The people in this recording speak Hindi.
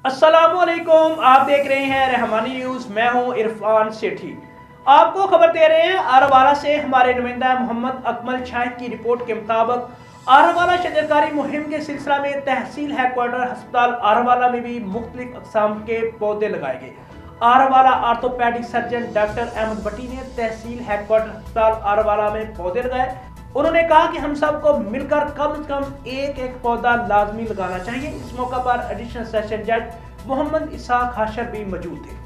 अस्सलामुअलैकुम, आप देख रहे हैं रहमानी न्यूज। मैं हूं इरफान सेठी। आपको खबर दे रहे हैं आरावाला से हमारे नुमाइंदा मोहम्मद अकमल शाह की रिपोर्ट के मुताबिक आरावाला शजरकारी मुहिम के सिलसिला में तहसील हेडक्वार्टर अस्पताल आरावाला में भी मुख्तलिफ अक़साम के पौधे लगाए गए। आरावाला orthopaedic surgeon doctor Ahmad Bhatti ने तहसील हेडक्वार्टर अस्पताल आरावाला में पौधे लगाए। उन्होंने कहा कि हम सबको मिलकर कम से कम एक एक पौधा लाजमी लगाना चाहिए। इस मौका पर एडिशनल सेशन जज मोहम्मद इसाक हाशर भी मौजूद थे।